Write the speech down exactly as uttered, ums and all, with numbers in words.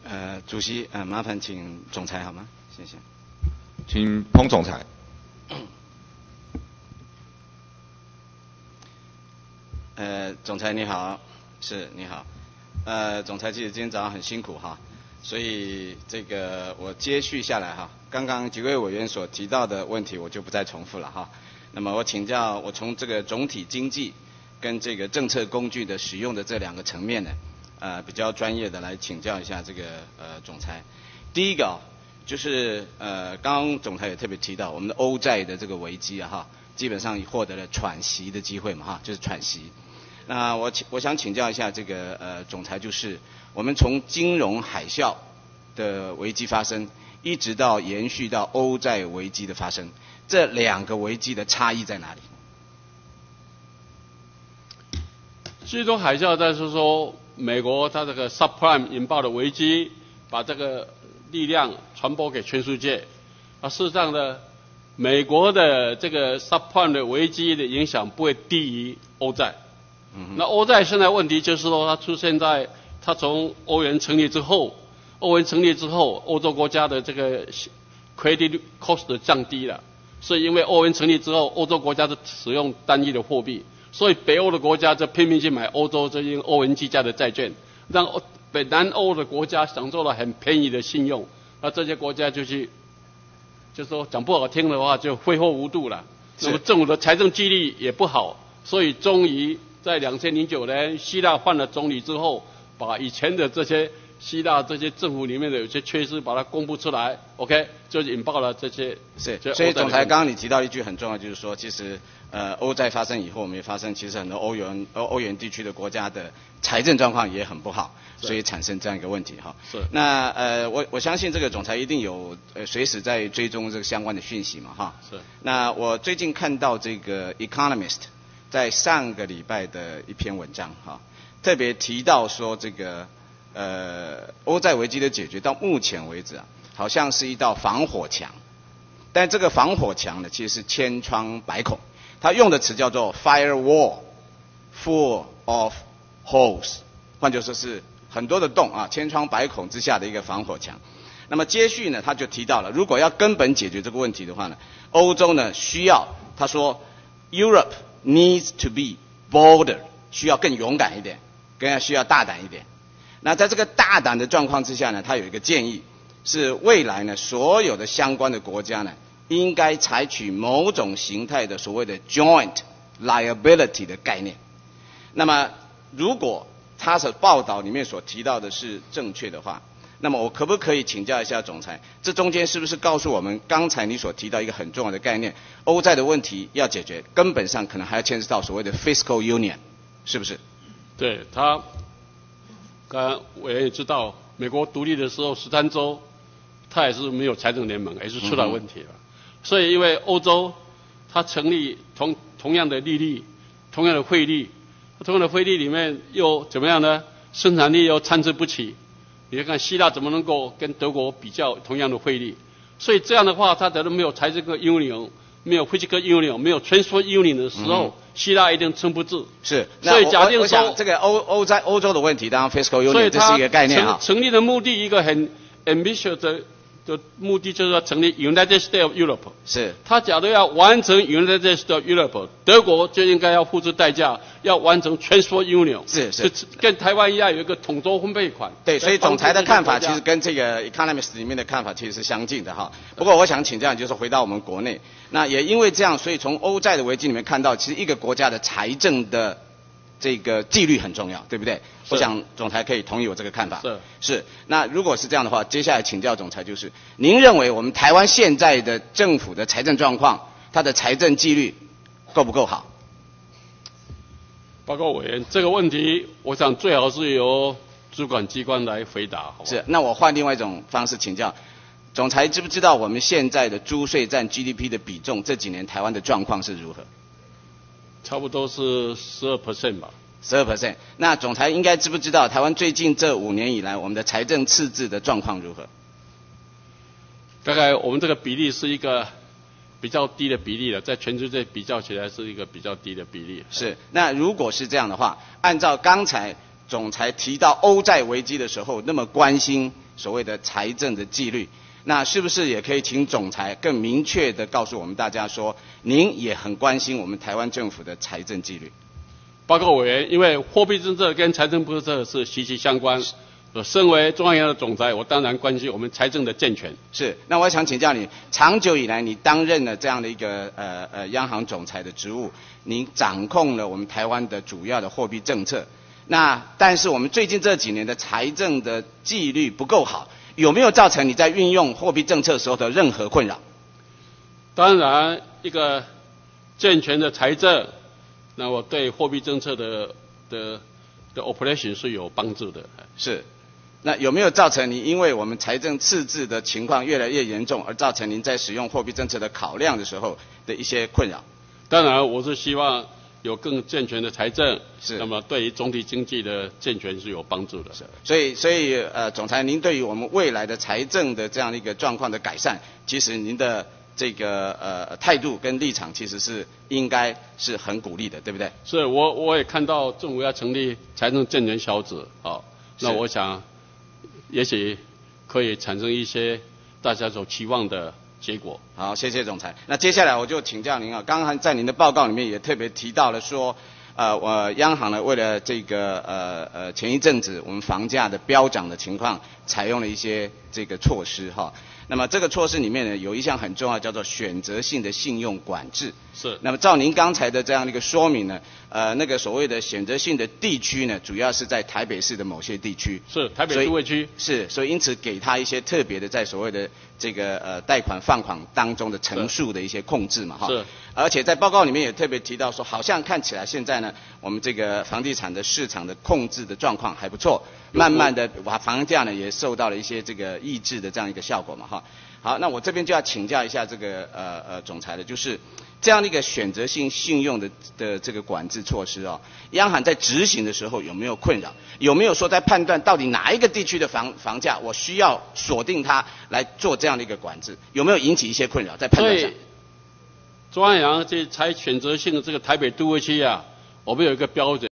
呃，主席，呃，麻烦请总裁好吗？谢谢。 请彭总裁。 呃，总裁你好，是你好。呃，总裁其实今天早上很辛苦哈，所以这个我接续下来哈，刚刚几位委员所提到的问题我就不再重复了哈。那么我请教，我从这个总体经济跟这个政策工具的使用的这两个层面呢，呃，比较专业的来请教一下这个呃总裁。第一个、哦、就是呃，刚刚总裁也特别提到我们的欧债的这个危机啊哈，基本上获得了喘息的机会嘛哈，就是喘息。那我请我想请教一下这个呃总裁，就是我们从金融海啸的危机发生，一直到延续到欧债危机的发生，这两个危机的差异在哪里？ 金融海啸在是说美国它这个 subprime 引爆的危机，把这个力量传播给全世界。啊，事实上呢，美国的这个 subprime 的危机的影响不会低于欧债。嗯、那欧债现在问题就是说，它出现在它从欧元成立之后，欧元成立之后，欧洲国家的这个 credit cost 降低了，所以因为欧元成立之后，欧洲国家是使用单一的货币，所以北欧的国家就拼命去买欧洲这些欧元计价的债券，让北南欧的国家享受了很便宜的信用，那这些国家就去，就说讲不好听的话，就挥霍无度了。那么政府的财政纪律也不好，所以终于在两千零九年，希腊换了总理之后，把以前的这些希腊这些政府里面的有些缺失，把它公布出来 ，OK， 就引爆了这些。 是，所以总裁刚刚你提到一句很重要，就是说，其实呃欧债发生以后，我们也发生，其实很多欧元欧欧元地区的国家的财政状况也很不好，所以产生这样一个问题哈。 是。 那呃我我相信这个总裁一定有呃随时在追踪这个相关的讯息嘛哈。 是。 那我最近看到这个 Economist 在上个礼拜的一篇文章哈，特别提到说这个呃欧债危机的解决到目前为止啊，好像是一道防火墙，但这个防火墙呢其实是千疮百孔，他用的词叫做 firewall full of holes， 换句说是很多的洞啊，千疮百孔之下的一个防火墙。那么接续呢，他就提到了，如果要根本解决这个问题的话呢，欧洲呢需要，他说 Europe needs to be bolder， 需要更勇敢一点，更需要大胆一点。那在这个大胆的状况之下呢，他有一个建议，是未来呢所有的相关的国家呢，应该采取某种形态的所谓的 joint liability 的概念。那么如果他的报道里面所提到的是正确的话，那么我可不可以请教一下总裁，这中间是不是告诉我们，刚才你所提到一个很重要的概念，欧债的问题要解决，根本上可能还要牵涉到所谓的 fiscal union， 是不是？ 对，他，刚刚我也知道，美国独立的时候十三州，他也是没有财政联盟，也是出了问题了。嗯、所以因为欧洲，它成立同同样的利率，同样的汇率，同样的汇率里面又怎么样呢？生产力又参差不齐。你看希腊怎么能够跟德国比较同样的汇率？所以这样的话，它假如没有财政 union， 没有 fiscal union， 没有 transfer union 的时候，嗯、希腊一定撑不住。 是， 所以假定说， 我想这个欧欧在欧洲的问题，当然 fiscal union 这是一个概念啊。 成立的目的一个很 ambitious 的的目的就是要成立 United States of Europe。 是。他假如要完成 United States of Europe， 德国就应该要付出代价，要完成 transfer union。 是是。 跟台湾一样有一个统筹分配款。 对，所以总裁的看法其实跟这个 Economist 里面的看法其实是相近的哈。不过我想请教，就是回到我们国内，那也因为这样，所以从欧债的危机里面看到，其实一个国家的财政的这个纪律很重要，对不对？我想总裁可以同意我这个看法。 是是。那如果是这样的话，接下来请教总裁，就是您认为我们台湾现在的政府的财政状况，它的财政纪律够不够好？ 报告委员，这个问题我想最好是由主管机关来回答。好是。那我换另外一种方式请教总裁，知不知道我们现在的租税占 G D P 的比重，这几年台湾的状况是如何？ 差不多是 百分之十二 吧。 十二 percent， 那总裁应该知不知道台湾最近这五年以来我们的财政赤字的状况如何？ 大概我们这个比例是一个比较低的比例了，在全世界比较起来是一个比较低的比例。 是，那如果是这样的话，按照刚才总裁提到欧债危机的时候那么关心所谓的财政的纪律。那是不是也可以请总裁更明确的告诉我们大家说，您也很关心我们台湾政府的财政纪律？ 报告委员，因为货币政策跟财政政策是息息相关。我身为中央银行的总裁，我当然关心我们财政的健全。 是，那我想请教你，长久以来你担任了这样的一个呃呃央行总裁的职务，您掌控了我们台湾的主要的货币政策。那但是我们最近这几年的财政的纪律不够好，有没有造成你在运用货币政策时候的任何困扰？ 当然，一个健全的财政，那我对货币政策的的的 operation 是有帮助的。 是。那有没有造成你因为我们财政赤字的情况越来越严重，而造成您在使用货币政策的考量的时候的一些困扰？ 当然，我是希望有更健全的财政， 是， 那么对于总体经济的健全是有帮助的。 是，所以所以呃，总裁，您对于我们未来的财政的这样的一个状况的改善，其实您的这个呃态度跟立场其实是应该是很鼓励的，对不对？ 是，我我也看到政府要成立财政健全小组，好，那我想也许可以产生一些大家所期望的结果。 好，谢谢总裁。那接下来我就请教您啊，刚刚在您的报告里面也特别提到了说，呃，我央行呢为了这个呃呃前一阵子我们房价的飙涨的情况，采用了一些这个措施哈。那么这个措施里面呢，有一项很重要，叫做选择性的信用管制。 是。 那么照您刚才的这样的一个说明呢，呃，那个所谓的选择性的地区呢，主要是在台北市的某些地区。 是台北都会区。 是，所以因此给他一些特别的在所谓的这个呃贷款放款当中的层数的一些控制嘛哈。 是。 而且在报告里面也特别提到说，好像看起来现在呢，我们这个房地产的市场的控制的状况还不错，慢慢的把房价呢也受到了一些这个抑制的这样一个效果嘛哈。好，那我这边就要请教一下这个呃呃总裁的，就是这样的一个选择性信用的的这个管制措施哦，央行在执行的时候有没有困扰？有没有说在判断到底哪一个地区的房房价我需要锁定它来做这样的一个管制？有没有引起一些困扰在判断上？ 所以，中央银行这采选择性的这个台北都会区啊，我们有一个标准。